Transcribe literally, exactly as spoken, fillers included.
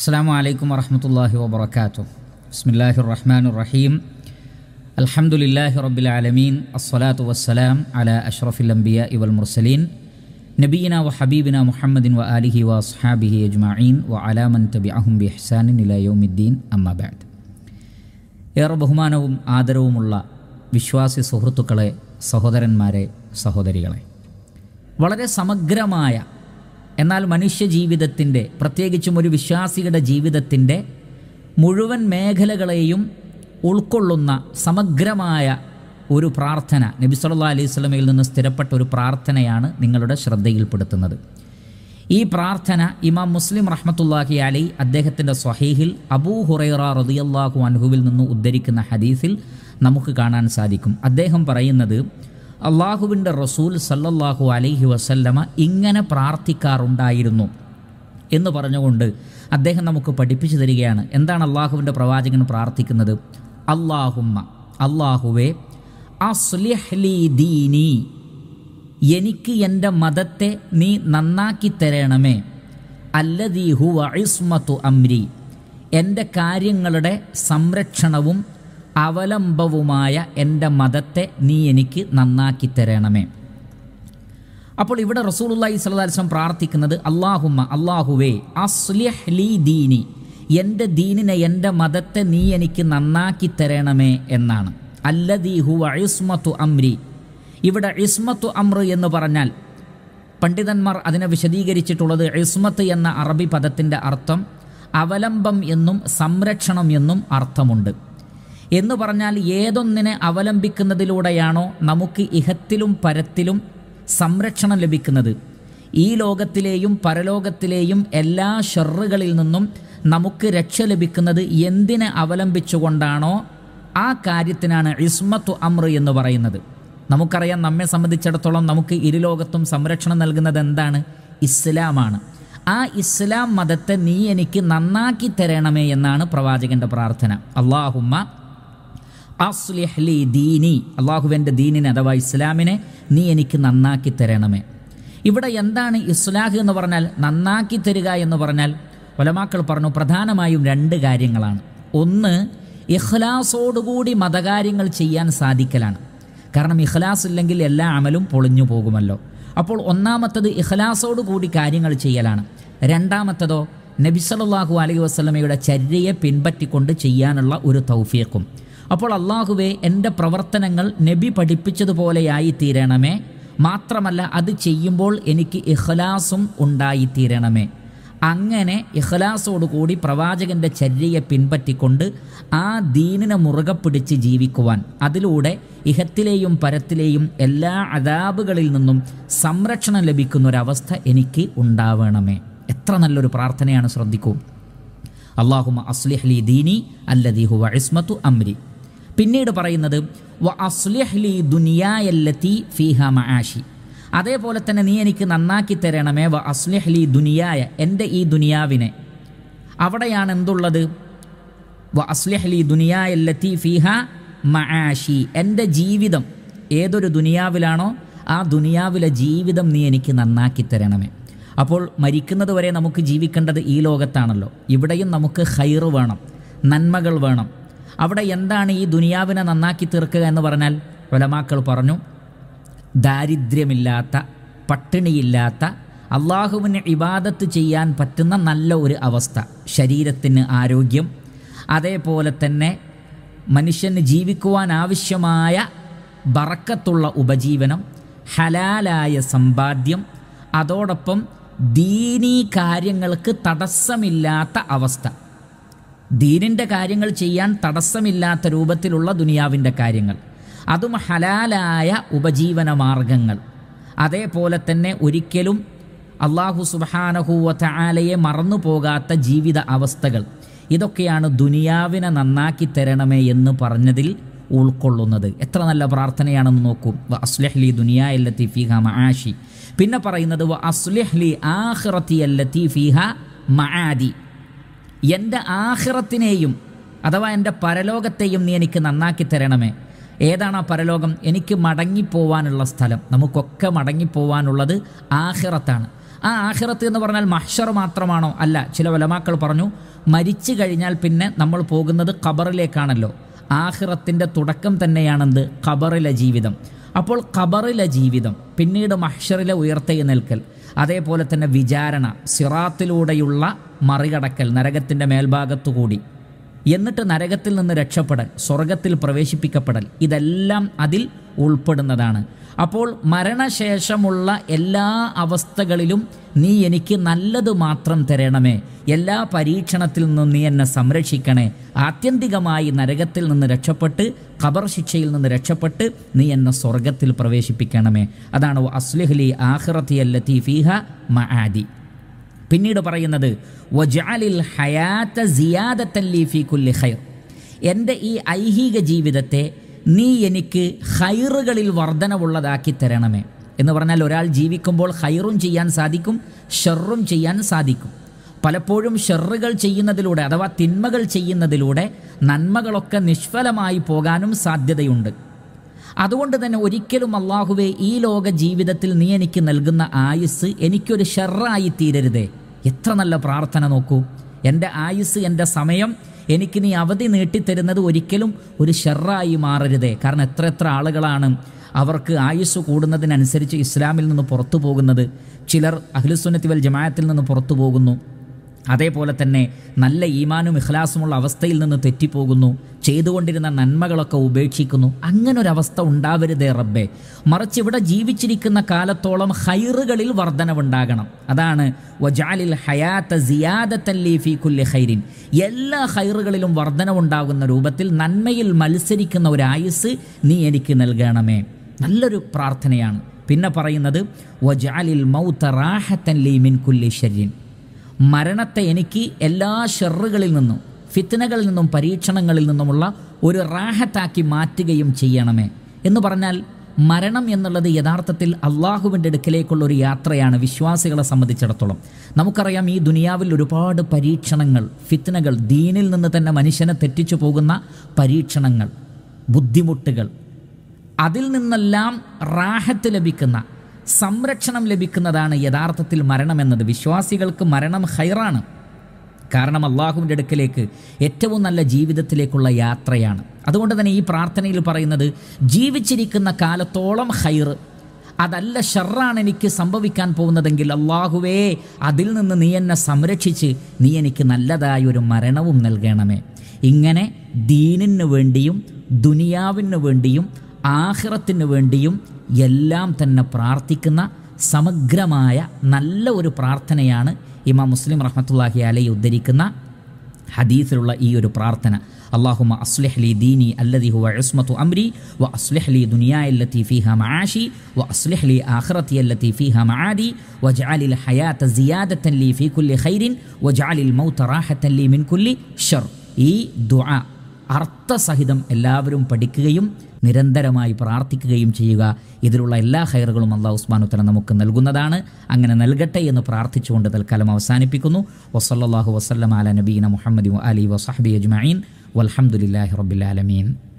അസ്സലാമു അലൈക്കും വറഹ്മത്തുള്ളാഹി വബറകാതുഹു. ബിസ്മില്ലാഹിർ റഹ്മാനിർ റഹീം. അൽഹംദുലില്ലാഹി റബ്ബിൽ ആലമീൻ. അസ്സലാത്തു വസ്സലാം അലാ അഷ്റഫിൽ അംബിയാഇ വൽ മുർസലീൻ നബിയിനാ വ ഹബീബിനാ മുഹമ്മദിൻ വ ആലിഹി വ അസ്ഹാബിഹി അജ്മഈൻ വ അലാ മൻ തബിഅഹും ബിഇഹ്സാനിൻ ഇലാ യൗമിദ്ദീൻ. അമ്മാ ബഅദ്. ഏറെ ബഹുമാനവും ആദരവുമുള്ള വിശ്വാസി സുഹൃത്തുക്കളെ, സഹോദരന്മാരെ, സഹോദരികളെ, വളരെ സമഗ്രമായ എന്നാൽ മനുഷ്യ ജീവിതത്തിൻ്റെ, പ്രത്യേകിച്ചും ഒരു വിശ്വാസിയുടെ ജീവിതത്തിൻ്റെ മുഴുവൻ മേഖലകളെയും ഉൾക്കൊള്ളുന്ന സമഗ്രമായ ഒരു പ്രാർത്ഥന നബി സല്ലല്ലാഹു അലൈഹി വസല്ലമയിൽ നിന്ന് സ്ഥിരപ്പെട്ട ഒരു പ്രാർത്ഥനയാണ് നിങ്ങളുടെ ശ്രദ്ധയിൽപ്പെടുത്തുന്നത്. ഈ പ്രാർത്ഥന ഇമാം മുസ്ലിം റഹ്മത്തുള്ളാഹി അലൈഹി അദ്ദേഹത്തിൻ്റെ സ്വഹീഹിൽ അബൂ ഹുറൈറ റളിയല്ലാഹു അൻഹുവിൽ നിന്ന് ഉദ്ധരിക്കുന്ന ഹദീസിൽ നമുക്ക് കാണാൻ സാധിക്കും. അദ്ദേഹം പറയുന്നത്, അള്ളാഹുവിൻ്റെ റസൂൽ സല്ലല്ലാഹു അലൈഹി വസല്ലമ ഇങ്ങനെ പ്രാർത്ഥിക്കാറുണ്ടായിരുന്നു എന്ന് പറഞ്ഞുകൊണ്ട് അദ്ദേഹം നമുക്ക് പഠിപ്പിച്ചു തരികയാണ്. എന്താണ് അള്ളാഹുവിൻ്റെ പ്രവാചകൻ പ്രാർത്ഥിക്കുന്നത്? അല്ലാഹുമ്മ, അള്ളാഹുവേ, അസ്ലിഹ് ലീ ദീനി, എനിക്ക് എൻ്റെ മതത്തെ നീ നന്നാക്കി തരണമേ. അല്ലദീ ഹുവ ഇസ്മത്തു അംരി, എൻ്റെ കാര്യങ്ങളുടെ സംരക്ഷണവും അവലംബവുമായ എൻ്റെ മതത്തെ നീ എനിക്ക് നന്നാക്കി തരണമേ. അപ്പോൾ ഇവിടെ റസൂലുള്ളാഹി സ്വല്ലല്ലാഹു അലൈഹി വസല്ലം പ്രാർത്ഥിക്കുന്നത്, അല്ലാഹുമ്മ, അല്ലാഹുവേ, അസ്ലിഹ് ലീ ദീനി, എൻ്റെ ദീനിനെ, എൻ്റെ മതത്തെ നീ എനിക്ക് നന്നാക്കി തരണമേ എന്നാണ്. അല്ലദീ ഹുവ ഇസ്മത്തു അംരി. ഇവിടെ ഇസ്മത്തു അംർ എന്ന് പറഞ്ഞാൽ പണ്ഡിതന്മാർ അതിനെ വിശദീകരിച്ചിട്ടുള്ളത്, ഇസ്മത്ത് എന്ന അറബി പദത്തിൻ്റെ അർത്ഥം അവലംബം എന്നും സംരക്ഷണം എന്നും അർത്ഥമുണ്ട്. എന്ന് പറഞ്ഞാൽ ഏതൊന്നിനെ അവലംബിക്കുന്നതിലൂടെയാണോ നമുക്ക് ഇഹത്തിലും പരത്തിലും സംരക്ഷണം ലഭിക്കുന്നത്, ഈ ലോകത്തിലെയും പരലോകത്തിലെയും എല്ലാ ഷർറുകളിൽ നിന്നും നമുക്ക് രക്ഷ ലഭിക്കുന്നത് എന്തിനെ അവലംബിച്ചുകൊണ്ടാണോ ആ കാര്യത്തിനാണ് ഇസ്മത്തു അംർ എന്ന് പറയുന്നത്. നമുക്കറിയാം, നമ്മെ സംബന്ധിച്ചിടത്തോളം നമുക്ക് ഇരുലോകത്തും സംരക്ഷണം നൽകുന്നത് എന്താണ്? ഇസ്ലാമാണ്. ആ ഇസ്ലാം മതത്തെ നീ എനിക്ക് നന്നാക്കി തരണമേ എന്നാണ് പ്രവാചകന്റെ പ്രാർത്ഥന. അല്ലാഹുമ്മ അസ്ലിഹ് ലീ ദീനി, അള്ളാഹുവിൻ്റെ ദീനിനെ അഥവാ ഇസ്ലാമിനെ നീ എനിക്ക് നന്നാക്കി തരണമേ. ഇവിടെ എന്താണ് ഇസ്ലാഹ് എന്ന് പറഞ്ഞാൽ, നന്നാക്കി തരിക എന്ന് പറഞ്ഞാൽ ഉലമാക്കൾ പറഞ്ഞു പ്രധാനമായും രണ്ട് കാര്യങ്ങളാണ്. ഒന്ന്, ഇഖ്ലാസോടുകൂടി മതകാര്യങ്ങൾ ചെയ്യാൻ സാധിക്കലാണ്. കാരണം ഇഖ്ലാസ് ഇല്ലെങ്കിൽ എല്ലാ അമലും പൊളിഞ്ഞു പോകുമല്ലോ. അപ്പോൾ ഒന്നാമത്തത് ഇഖ്ലാസോടുകൂടി കാര്യങ്ങൾ ചെയ്യലാണ്. രണ്ടാമത്തതോ നബി സല്ലല്ലാഹു അലൈഹി വസല്ലമയുടെ ചര്യയെ പിൻപറ്റിക്കൊണ്ട് ചെയ്യാനുള്ള ഒരു തൗഫീഖും. അപ്പോൾ അള്ളാഹുവേ, എൻ്റെ പ്രവർത്തനങ്ങൾ നബി പഠിപ്പിച്ചതുപോലെയായി തീരണമേ. മാത്രമല്ല അത് ചെയ്യുമ്പോൾ എനിക്ക് ഇഖ്ലാസും ഉണ്ടായിത്തീരണമേ. അങ്ങനെ ഇഖ്ലാസോടുകൂടി പ്രവാചകൻ്റെ ചര്യയെ പിൻപറ്റിക്കൊണ്ട് ആ ദീനിനെ മുറുകെ പിടിച്ച് ജീവിക്കുവാൻ, അതിലൂടെ ഇഹത്തിലെയും പരത്തിലെയും എല്ലാ അദാബുകളിൽ നിന്നും സംരക്ഷണം ലഭിക്കുന്നൊരവസ്ഥ എനിക്ക് ഉണ്ടാവണമേ. എത്ര നല്ലൊരു പ്രാർത്ഥനയാണ്, ശ്രദ്ധിക്കൂ. അല്ലാഹുമ്മ അസ്ലിഹ് ലീ ദീനി അല്ലദീ ഹുവ ഇസ്മത്തു അംരി. പിന്നീട് പറയുന്നത്, വ അസ്ലിഹ് ലീ ദുനിയായല്ലതി ഫീഹാ മആശി, അതേപോലെ തന്നെ നീ എനിക്ക് നന്നാക്കി തരണമേ. വ അസ്ലിഹ് ലീ ദുനിയായ, എൻ്റെ ഈ ദുനിയാവിനെ. അവിടെയാണ് എന്തുള്ളത്? വ അസ്ലിഹ് ലീ ദുനിയായല്ലതി ഫീഹാ മആശി, എൻ്റെ ജീവിതം ഏതൊരു ദുനിയാവിലാണോ ആ ദുനിയാവിലെ ജീവിതം നീ എനിക്ക് നന്നാക്കി തരണമേ. അപ്പോൾ മരിക്കുന്നത് വരെ നമുക്ക് ജീവിക്കേണ്ടത് ഈ ലോകത്താണല്ലോ. ഇവിടെയും നമുക്ക് ഖൈർ വേണം, നന്മകൾ വേണം. അവിടെ എന്താണ് ഈ ദുനിയാവിനെ നന്നാക്കി തീർക്കുക എന്ന് പറഞ്ഞാൽ ഉലമാക്കൾ പറഞ്ഞു, ദാരിദ്ര്യമില്ലാത്ത, പട്ടിണിയില്ലാത്ത, അള്ളാഹുവിന് ഇബാദത്ത് ചെയ്യാൻ പറ്റുന്ന നല്ല ഒരു അവസ്ഥ, ശരീരത്തിന് ആരോഗ്യം, അതേപോലെ തന്നെ മനുഷ്യന് ജീവിക്കുവാൻ ആവശ്യമായ ബറക്കത്തുള്ള ഉപജീവനം, ഹലാലായ സമ്പാദ്യം, അതോടൊപ്പം ദീനീ കാര്യങ്ങൾക്ക് തടസ്സമില്ലാത്ത അവസ്ഥ, ദീനിൻ്റെ കാര്യങ്ങൾ ചെയ്യാൻ തടസ്സമില്ലാത്ത രൂപത്തിലുള്ള ദുനിയാവിൻ്റെ കാര്യങ്ങൾ, അതും ഹലാലായ ഉപജീവന മാർഗങ്ങൾ, അതേപോലെ തന്നെ ഒരിക്കലും അല്ലാഹു സുബ്ഹാനഹു വ തആലയെ മറന്നു പോകാത്ത ജീവിത അവസ്ഥകൾ. ഇതൊക്കെയാണ് ദുനിയാവിനെ നന്നാക്കി തരണമേ എന്ന് പറഞ്ഞതിൽ ഉൾക്കൊള്ളുന്നത്. എത്ര നല്ല പ്രാർത്ഥനയാണെന്ന് നോക്കൂ. വ അസ്ലിഹ് ലീ ദുനിയായല്ലതി ഫീഹാ മആശി. പിന്നെ പറയുന്നത്, വ അസ്ലിഹ് ലീ ആഖിറതി അല്ലതി ഫീഹാ മആദി, എൻ്റെ ആഖിറത്തിനെയും അഥവാ എൻ്റെ പരലോകത്തെയും നീ എനിക്ക് നന്നാക്കി തരണമേ. ഏതാണ് ആ പരലോകം? എനിക്ക് മടങ്ങിപ്പോവാനുള്ള സ്ഥലം. നമുക്കൊക്കെ മടങ്ങിപ്പോവാനുള്ളത് ആഖിറത്താണ്. ആ ആഖിറത്ത് എന്ന് പറഞ്ഞാൽ മഹ്ശർ മാത്രമാണോ? അല്ല. ചില ഉലമാക്കൾ പറഞ്ഞു മരിച്ചു കഴിഞ്ഞാൽ പിന്നെ നമ്മൾ പോകുന്നത് ഖബറിലേക്കാണല്ലോ. ആഖിറത്തിൻ്റെ തുടക്കം തന്നെയാണെന്ത്? ഖബറിലെ ജീവിതം. അപ്പോൾ ഖബറിലെ ജീവിതം, പിന്നീട് മഹ്ശറിലെ ഉയർത്തെഴുന്നേൽക്കൽ, അതേപോലെ തന്നെ വിചാരണ, സിറാത്തിലൂടെയുള്ള മറികടക്കൽ നരകത്തിൻ്റെ മേൽഭാഗത്തുകൂടി, എന്നിട്ട് നരകത്തിൽ നിന്ന് രക്ഷപ്പെടൽ, സ്വർഗത്തിൽ പ്രവേശിപ്പിക്കപ്പെടൽ, ഇതെല്ലാം അതിൽ ഉൾപ്പെടുന്നതാണ്. അപ്പോൾ മരണശേഷമുള്ള എല്ലാ അവസ്ഥകളിലും നീ എനിക്ക് നല്ലത് മാത്രം തരണമേ, എല്ലാ പരീക്ഷണത്തിൽ നിന്നും നീ എന്നെ സംരക്ഷിക്കണേ, ആത്യന്തികമായി നരകത്തിൽ നിന്ന് രക്ഷപ്പെട്ട് ഖബർ ശിക്ഷയിൽ നിന്ന് രക്ഷപ്പെട്ട് നീ എന്നെ സ്വർഗത്തിൽ പ്രവേശിപ്പിക്കണമേ. അതാണ് അസ്ലിഹ് ലി ആഖിറതി അല്ലതി ഫീഹ മആദി. പിന്നീട് പറയുന്നത് വജഅലിൽ ഹയാത സിയാദതൻ ലി ഫീ കുല്ലി ഖൈർ, എൻ്റെ ഈ ഐഹിക ജീവിതത്തെ നീ എനിക്ക് ഖൈറുകളിൽ വർധനവുള്ളതാക്കി തരണമേ. എന്ന് പറഞ്ഞാൽ ഒരാൾ ജീവിക്കുമ്പോൾ ഖൈറും ചെയ്യാൻ സാധിക്കും, ഷർറും ചെയ്യാൻ സാധിക്കും. പലപ്പോഴും ഷർറുകൾ ചെയ്യുന്നതിലൂടെ അഥവാ തിന്മകൾ ചെയ്യുന്നതിലൂടെ നന്മകളൊക്കെ നിഷ്ഫലമായി പോകാനും സാധ്യതയുണ്ട്. അതുകൊണ്ട് തന്നെ ഒരിക്കലും അള്ളാഹുവേ ഈ ലോക ജീവിതത്തിൽ നീ എനിക്ക് നൽകുന്ന ആയുസ് എനിക്കൊരു ഷർറായി തീരരുതേ. എത്ര നല്ല പ്രാർത്ഥന നോക്കൂ. എൻ്റെ ആയുസ്, എൻ്റെ സമയം എനിക്ക് നീ അവധി നീട്ടിത്തരുന്നത് ഒരിക്കലും ഒരു ഷർറായി മാറരുതേ. കാരണം എത്ര എത്ര ആളുകളാണ് അവർക്ക് ആയുസ് കൂടുന്നതിനനുസരിച്ച് ഇസ്ലാമിൽ നിന്ന് പുറത്തു പോകുന്നത്. ചിലർ അഹ്ലുസുന്നത്തി വൽ ജമാഅത്തിൽ നിന്ന് പുറത്തു പോകുന്നു. അതേപോലെ തന്നെ നല്ല ഈമാനും ഇഖ്ലാസുമുള്ള അവസ്ഥയിൽ നിന്ന് തെറ്റിപ്പോകുന്നു, ചെയ്തുകൊണ്ടിരുന്ന നന്മകളൊക്കെ ഉപേക്ഷിക്കുന്നു. അങ്ങനൊരവസ്ഥ ഉണ്ടാവരുതേ റബ്ബേ. മറിച്ച് ഇവിടെ ജീവിച്ചിരിക്കുന്ന കാലത്തോളം ഖൈറുകളിൽ വർധനവുണ്ടാകണം. അതാണ് വജഅലിൽ ഹയാത സിയാദതൻ ലി ഫീ കുല്ലി ഖൈരിൻ, എല്ലാ ഖൈറുകളിലും വർധനവുണ്ടാകുന്ന രൂപത്തിൽ നന്മയിൽ മത്സരിക്കുന്ന ഒരു ആയുസ് നീ എനിക്ക് നൽകണമേ. നല്ലൊരു പ്രാർത്ഥനയാണ്. പിന്നെ പറയുന്നത് വജഅലിൽ മൗത റാഹതൻ ലി മിൻ കുല്ലി ശർരിൻ, മരണത്തെ എനിക്ക് എല്ലാ ഷർറുകളിൽ നിന്നും ഫിത്നകളിൽ നിന്നും പരീക്ഷണങ്ങളിൽ നിന്നുമുള്ള ഒരു റാഹത്താക്കി മാറ്റുകയും ചെയ്യണമേ. എന്ന് പറഞ്ഞാൽ മരണം എന്നുള്ളത് യഥാർത്ഥത്തിൽ അള്ളാഹുവിൻ്റെ അടുക്കലേക്കുള്ള ഒരു യാത്രയാണ് വിശ്വാസികളെ സംബന്ധിച്ചിടത്തോളം. നമുക്കറിയാം ഈ ദുനിയാവിൽ ഒരുപാട് പരീക്ഷണങ്ങൾ, ഫിത്നകൾ, ദീനിൽ നിന്ന് തന്നെ മനുഷ്യനെ തെറ്റിച്ചു പോകുന്ന പരീക്ഷണങ്ങൾ, ബുദ്ധിമുട്ടുകൾ, അതിൽ നിന്നെല്ലാം റാഹത്ത് ലഭിക്കുന്ന, സംരക്ഷണം ലഭിക്കുന്നതാണ് യഥാർത്ഥത്തിൽ മരണമെന്നത്. വിശ്വാസികൾക്ക് മരണം ഖൈറാണ്. കാരണം അള്ളാഹുവിൻ്റെ അടുക്കലേക്ക് ഏറ്റവും നല്ല ജീവിതത്തിലേക്കുള്ള യാത്രയാണ്. അതുകൊണ്ട് തന്നെ ഈ പ്രാർത്ഥനയിൽ പറയുന്നത് ജീവിച്ചിരിക്കുന്ന കാലത്തോളം ഖൈർ, അതല്ല ഷർറാണ് എനിക്ക് സംഭവിക്കാൻ പോകുന്നതെങ്കിൽ അള്ളാഹുവേ അതിൽ നിന്ന് നീ എന്നെ സംരക്ഷിച്ച് നീ എനിക്ക് നല്ലതായൊരു മരണവും നൽകണമേ. ഇങ്ങനെ ദീനിന് വേണ്ടിയും ദുനിയാവിന് വേണ്ടിയും ആഖിറത്തിന് വേണ്ടിയും എല്ലാം തന്നെ പ്രാർത്ഥിക്കുന്ന സമഗ്രമായ നല്ല ഒരു പ്രാർത്ഥനയാണ് ഇമാം മുസ്ലിം റഹ്മത്തുള്ളാഹി അലൈഹി ഉദ്ധരിക്കുന്ന ഹദീസിലുള്ള ഈ ഒരു പ്രാർത്ഥന. അല്ലാഹുമ്മ അസ്ലിഹ് ലി ദീനി അല്ലദി ഹുവ ഇസ്മതു അംരി വ അസ്ലിഹ് ലി ദുനിയായ അല്ലതി ഫീഹാ മആശി വ അസ്ലിഹ് ലി ആഖിറതി അല്ലതി ഫീഹാ മആദി വജഅലിൽ ഹയാത സിയാദതൻ ലി ഫീ കുല്ലി ഖൈരിൻ വജഅലിൽ മൗത റാഹതൻ ലി മിൻ കുല്ലി ഷർ. ഈ ദുആ അർത്ഥസഹിതം എല്ലാവരും പഠിക്കുകയും നിരന്തരമായി പ്രാർത്ഥിക്കുകയും ചെയ്യുക. ഇതിലുള്ള എല്ലാ ഖൈറുകളും അല്ലാഹു സുബ്ഹാനഹു വ തആല നമുക്ക് നൽകുന്നതാണ്. അങ്ങനെ നൽകട്ടെ എന്ന് പ്രാർത്ഥിച്ചുകൊണ്ട് തൽക്കാലം അവസാനിപ്പിക്കുന്നു. വസല്ലല്ലാഹു വസല്ലമ അലാ നബിയിന മുഹമ്മദി വ ആലിഹി വസഹ്ബിഹി അജ്മഈൻ വൽഹംദുലില്ലാഹി റബ്ബിൽ ആലമീൻ.